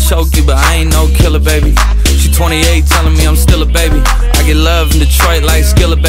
choke you, but I ain't no killer, baby. She 28 telling me I'm still a baby. I get love in Detroit like Skilla,